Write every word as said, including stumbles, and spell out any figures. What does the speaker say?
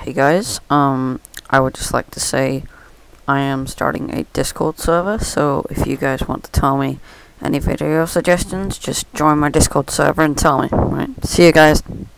Hey guys, um, I would just like to say I am starting a Discord server, so if you guys want to tell me any video suggestions, just join my Discord server and tell me. Right, see you guys.